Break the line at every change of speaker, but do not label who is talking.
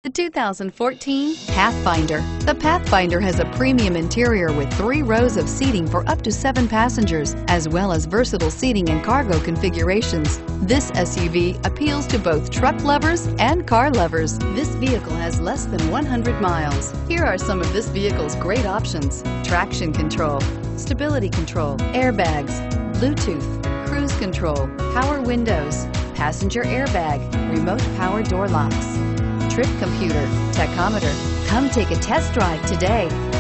The 2014 Pathfinder. The Pathfinder has a premium interior with 3 rows of seating for up to 7 passengers, as well as versatile seating and cargo configurations. This SUV appeals to both truck lovers and car lovers. This vehicle has less than 100 miles. Here are some of this vehicle's great options: traction control, stability control, airbags, Bluetooth, cruise control, power windows, passenger airbag, remote power door locks, trip computer, tachometer. Come take a test drive today.